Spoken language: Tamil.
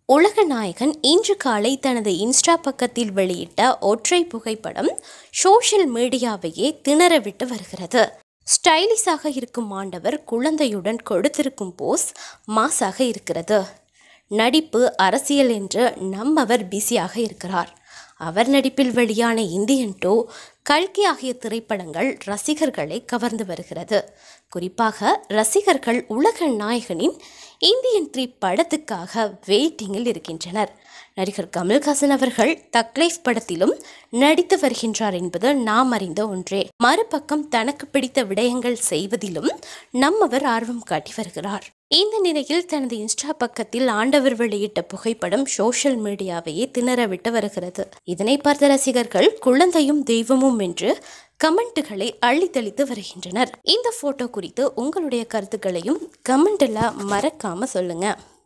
உலக நாயகன் இன்று காலை தனது இன்ஸ்டா பக்கத்தில் வெளியிட்ட ஒற்றை புகைப்படம் சோஷியல் மீடியாவையே திணறவிட்டு வருகிறது. ஸ்டைலிஷாக இருக்கும் ஆண்டவர் குழந்தையுடன் கொடுத்திருக்கும் போஸ் மாசாக இருக்கிறது. நடிப்பு, அரசியல் என்று நம்மவர் பிஸியாக இருக்கிறார். அவர் நடிப்பில் வெளியான இந்தியன் 2, கல்கி ஆகிய திரைப்படங்கள் ரசிகர்களை கவர்ந்து வருகிறது. குறிப்பாக ரசிகர்கள் உலக நாயகனின் இந்தியன் 3 படத்துக்காக வெயிட்டிங்கில் இருக்கின்றனர். நடிகர் கமல்ஹாசன் அவர்கள் தக் லைஃப் படத்திலும் நடித்து வருகின்றார் என்பது நாம் அறிந்த ஒன்றே. மறுபக்கம் தனக்கு பிடித்த விடயங்கள் செய்வதிலும் நம்மவர் ஆர்வம் காட்டி வருகிறார். இந்த நிலையில் தனது இன்ஸ்டா பக்கத்தில் ஆண்டவர் வெளியிட்ட புகைப்படம் சோஷியல் மீடியாவையே திணறவிட்டு வருகிறது. இதனை பார்த்த ரசிகர்கள் குழந்தையும் தெய்வமும் என்று கமெண்ட்டுகளை அள்ளித்தளித்து வருகின்றனர். இந்த போட்டோ குறித்து உங்களுடைய கருத்துக்களையும் கமெண்ட்ல மறக்காம சொல்லுங்க.